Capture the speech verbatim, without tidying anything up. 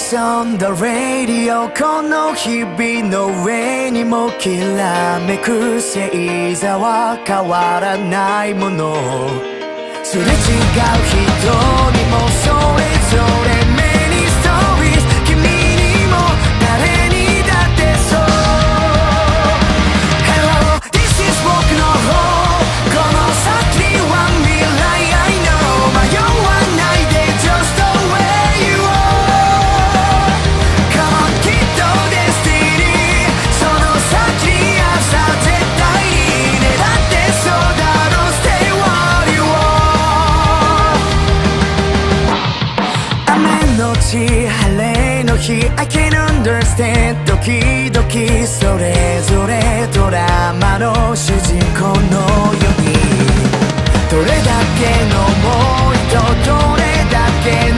Voice on the radio この日々の上にもきらめく星座は変わらないものすれ違う人にもそれぞれ目にストーリーズ君にも誰にだってそう Hello this is 僕の方この先には未来 I know 迷わないで just the way you are Come on きっと Destiny その先に朝絶対に狙ってそうだろう Stay what you are 雨のち晴れの日 I can understand ドキドキそれぞれドラマの主人公のようにどれだけの思いとどれだけの